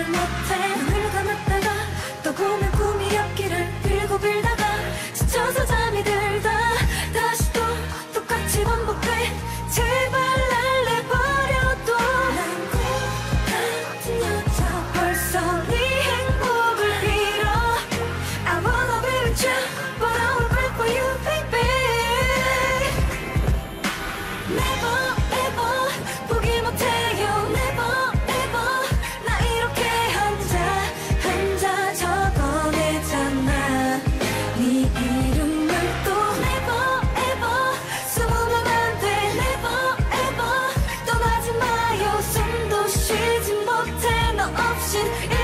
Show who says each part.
Speaker 1: 못해. 눈을 감았다가 또 보면 꿈이 없기를 빌고 빌다가 지쳐서 잠이 들다 다시 또 똑같이 반복돼. 제발 날 내버려둬. 난 똑같은 여자 벌써 네 행복을 빌어. I wanna be with you but I will break for you baby. Never ever 포기 못해요. Never ever 나 이렇게 혼자 적어내잖아. 네 이름을 또 Never ever 숨으면 안 돼. Never ever 떠나지 마요. 숨도 쉬지 못해 너 없인